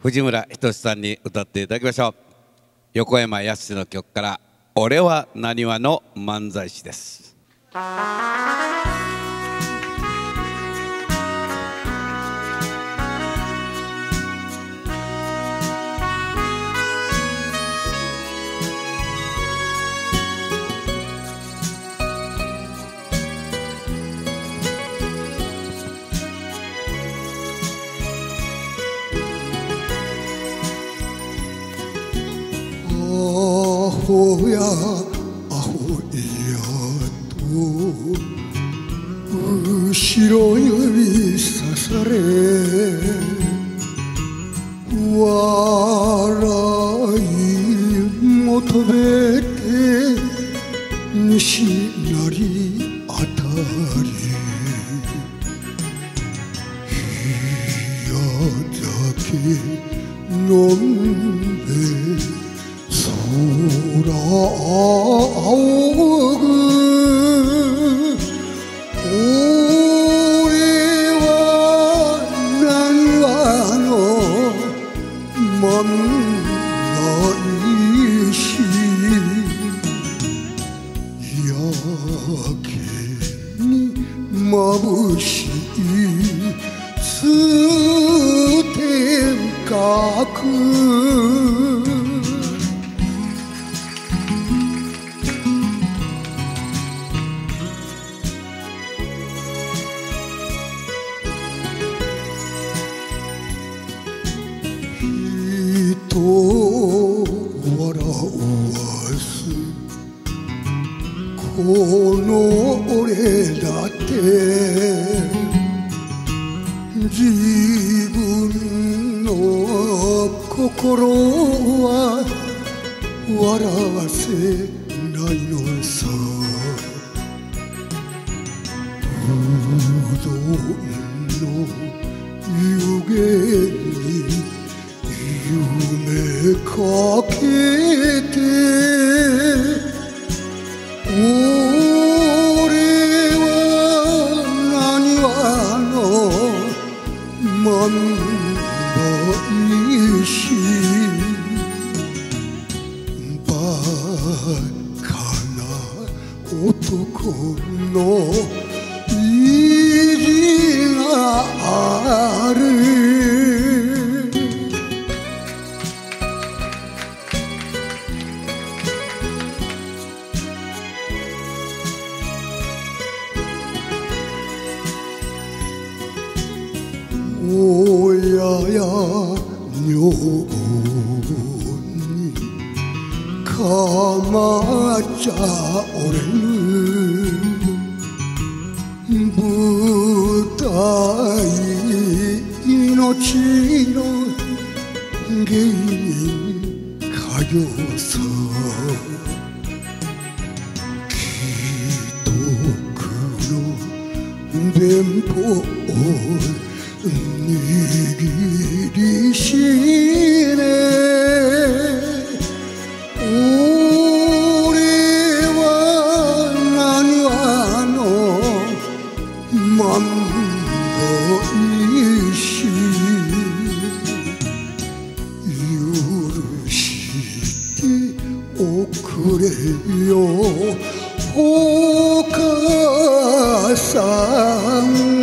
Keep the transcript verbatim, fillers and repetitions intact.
藤村仁さんに歌っていただきましょう。横山やすしの曲から「俺はなにわの漫才師」です。 アホやアホやと後ろ指さされ笑い求めて西成あたり冷や酒飲んで空仰ぐ俺はなにわの漫才師やけに眩しい通天閣人を笑わすこの俺だって自分の心は笑わせないのさうどんの湯気に夢かけて俺はなにわの漫才師バカな男の意地がある親や女にかまっちゃおれぬ舞台命の芸人かよさ既得の弁法握りしめ俺はなにわの漫才師許しておくれよお母さん